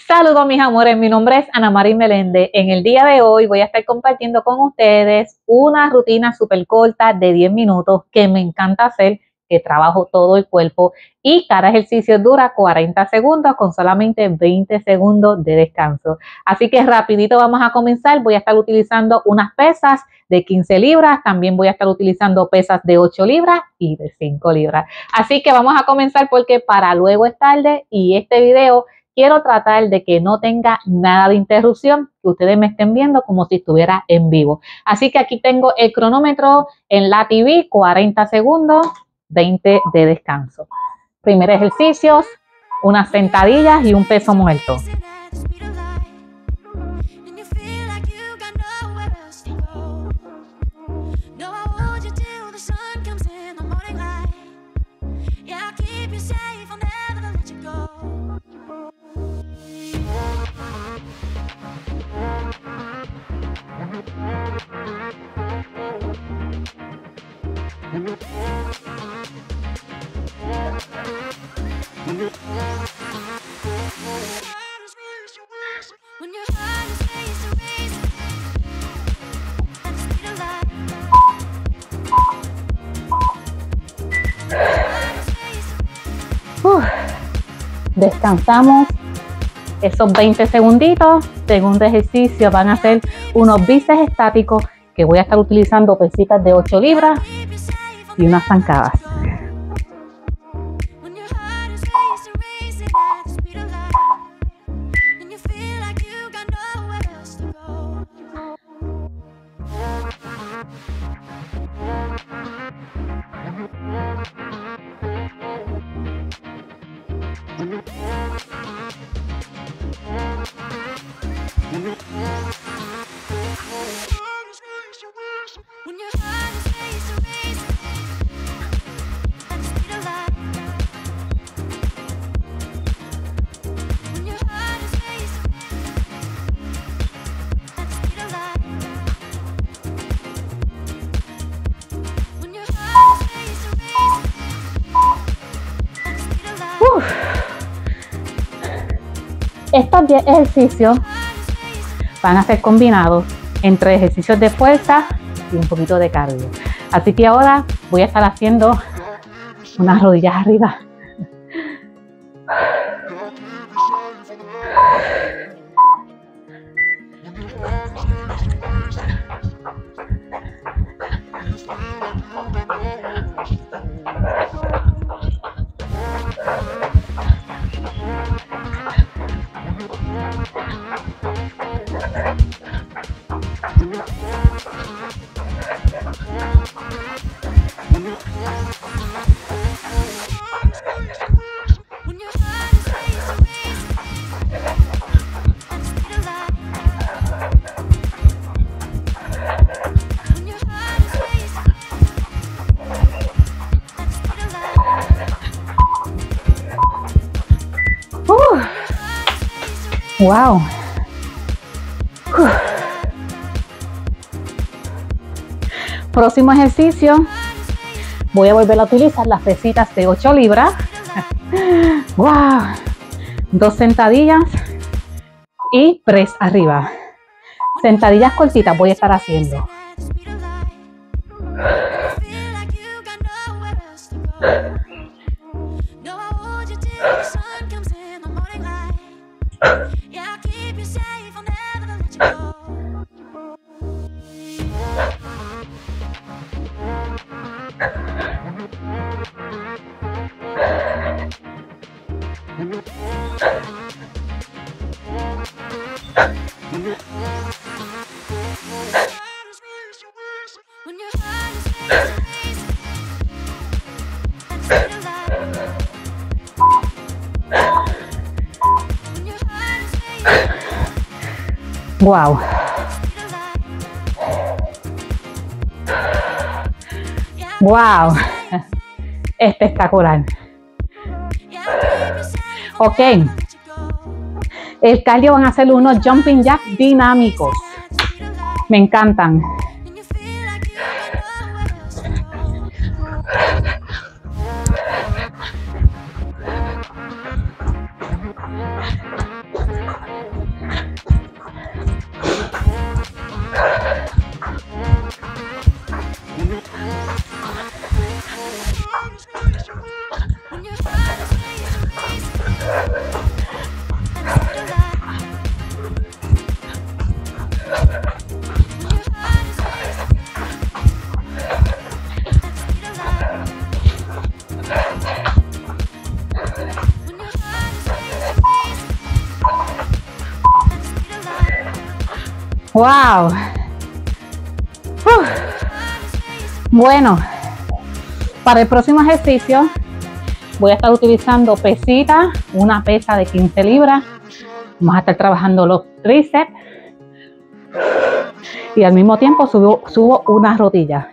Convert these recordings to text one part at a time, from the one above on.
Saludos mis amores, mi nombre es Ana Mari Meléndez. En el día de hoy voy a estar compartiendo con ustedes una rutina súper corta de 10 minutos que me encanta hacer, que trabajo todo el cuerpo y cada ejercicio dura 40 segundos con solamente 20 segundos de descanso. Así que rapidito vamos a comenzar. Voy a estar utilizando unas pesas de 15 libras, también voy a estar utilizando pesas de 8 libras y de 5 libras. Así que vamos a comenzar porque para luego es tarde y este video quiero tratar de que no tenga nada de interrupción, que ustedes me estén viendo como si estuviera en vivo. Así que aquí tengo el cronómetro en la TV, 40 segundos, 20 de descanso. Primer ejercicio, unas sentadillas y un peso muerto. Descansamos esos 20 segunditos. Segundo ejercicio van a ser unos bíceps estáticos que voy a estar utilizando pesitas de 8 libras y unas zancadas. Estos 10 ejercicios van a ser combinados entre ejercicios de fuerza y un poquito de cardio. Así que ahora voy a estar haciendo unas rodillas arriba. Wow. Próximo ejercicio, voy a volver a utilizar las pesitas de 8 libras. Wow. 2 sentadillas y press arriba. Sentadillas cortitas voy a estar haciendo. Wow. Wow. Espectacular. Ok. El cardio van a ser unos jumping jacks dinámicos. Me encantan. Wow. Bueno, para el próximo ejercicio voy a estar utilizando pesita, una pesa de 15 libras. Vamos a estar trabajando los tríceps y al mismo tiempo subo una rodilla.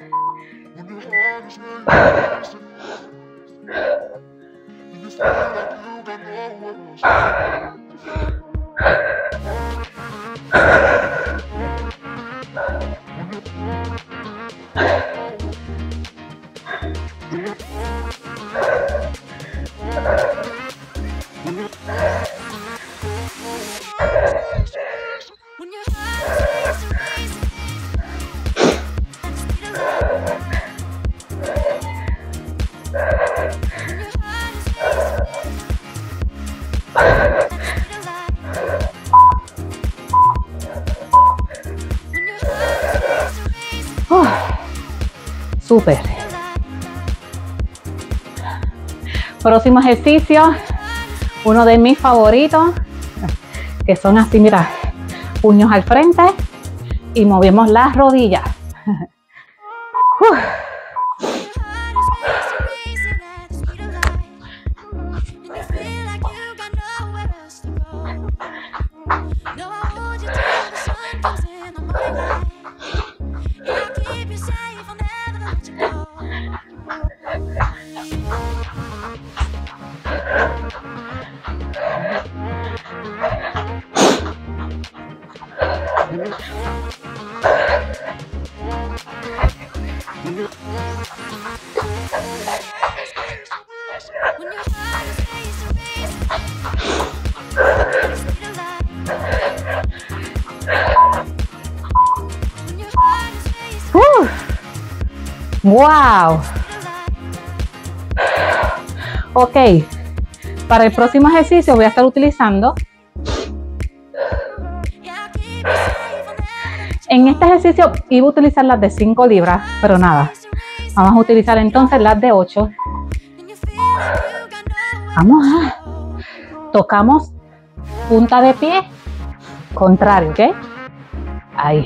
Súper. Próximo ejercicio, uno de mis favoritos, que son así, mira, puños al frente y movemos las rodillas. Wow. Ok, para el próximo ejercicio voy a estar utilizando, en este ejercicio iba a utilizar las de 5 libras, pero nada, vamos a utilizar entonces las de 8. Vamos a, tocamos punta de pie, contrario, ¿ok? Ahí.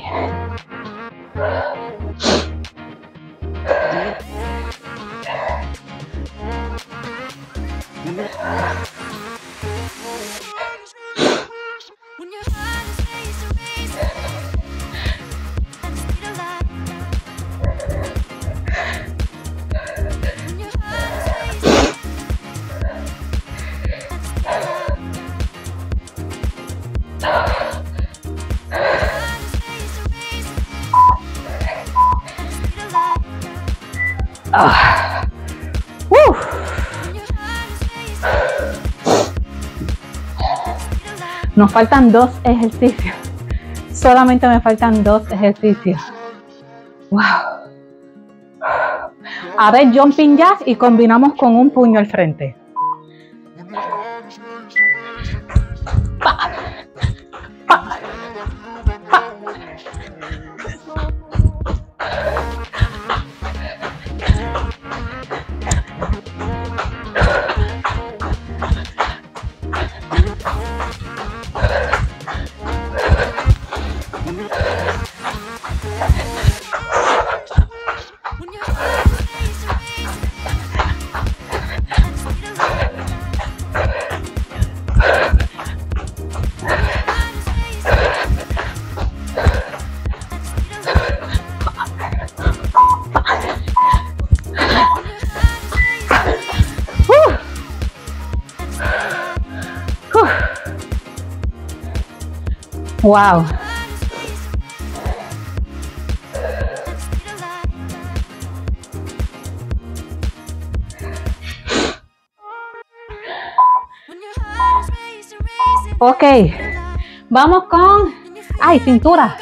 Nos faltan 2 ejercicios. Solamente me faltan 2 ejercicios. Wow. A ver, jumping jacks y combinamos con un puño al frente. Pa, pa, pa. Wow. Ok, vamos con, cintura.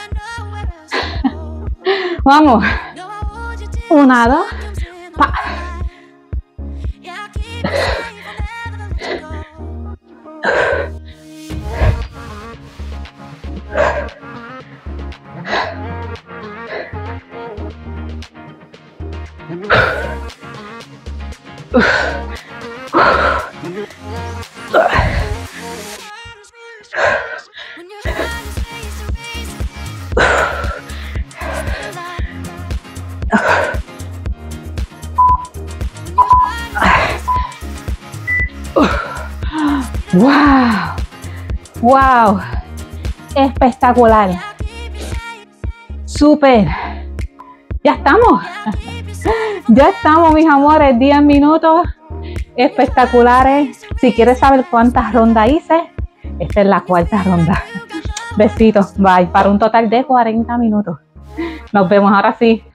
Vamos. 1, 2, pa. ¡Wow! ¡Wow! Espectacular. ¡Súper! Ya estamos. Ya estamos, mis amores. 10 minutos espectaculares. Si quieres saber cuántas rondas hice, esta es la cuarta ronda. Besitos. Bye. Para un total de 40 minutos. Nos vemos ahora sí.